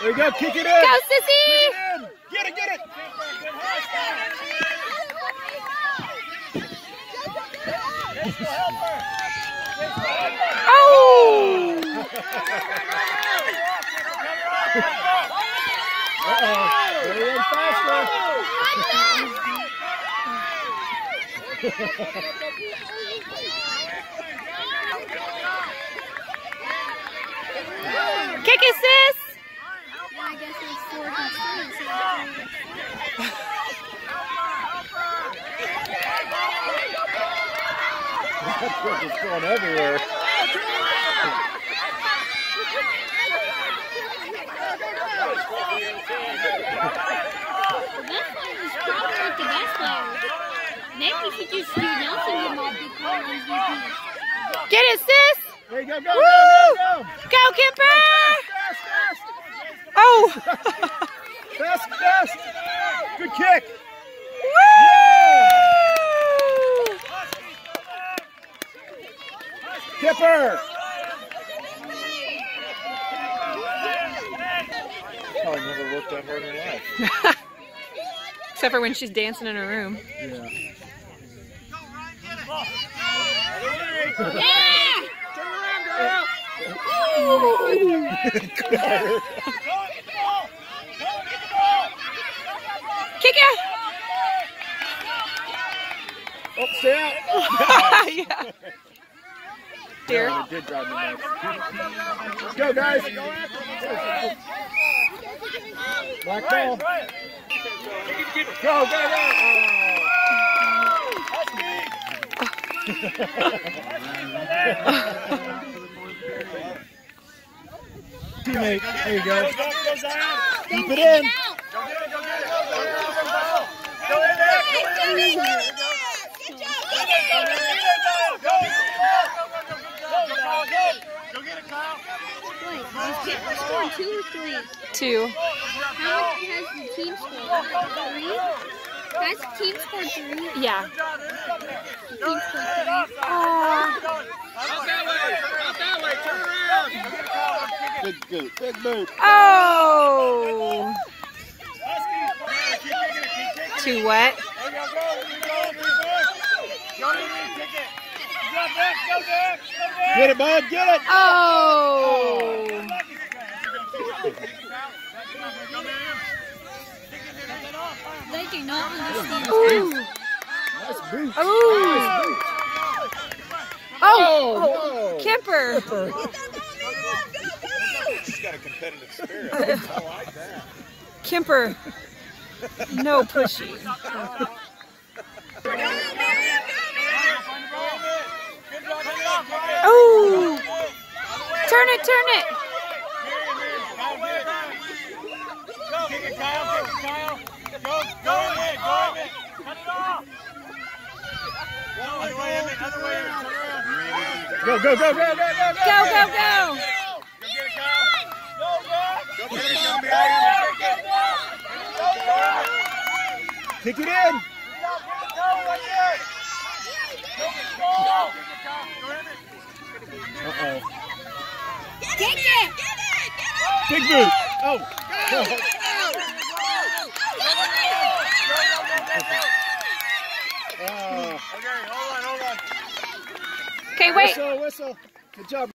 There you go, kick it in. Go, Sissy. Get it, get it. Oh! Uh-oh. They went faster. Kick it, sis. Yeah, I guess it's 4 It's going everywhere. The best player is probably with the best player. Maybe if you just do nothing, you might be called MVP. Get it, sis. There you go, go, Woo! go, go, go. Go, Kemper. Fast, fast. Oh. Fast, fast. Good kick. Woo! Kipper. Probably never worked that hard in her life. Except for when she's dancing in her room. Yeah. Yeah! Kick it. Oh, stay out. Yeah. Dear. It did drive me nuts. Let's go, guys. Black ball. Go, go, go. Teammate, there you go. Keep it in. Wait, has Kipper scored 2 or 3? 2. How much has the team scored? 3? Has the team scored 3? Yeah. The team scored 3. Big boot, big boot. Oh. Too wet. Get it, bud, get it. Oh. They do not understand. Ooh. Nice boot. Ooh. Oh. No. Kemper. She's got a competitive spirit. I like that. Kemper. No pushy. Oh. Turn it, turn it. Go, go, go, go, go, go, Go, go, go. Kick it in. Uh-oh. Kick it! Big boot. Oh. Okay, wait. Whistle, whistle. Good job.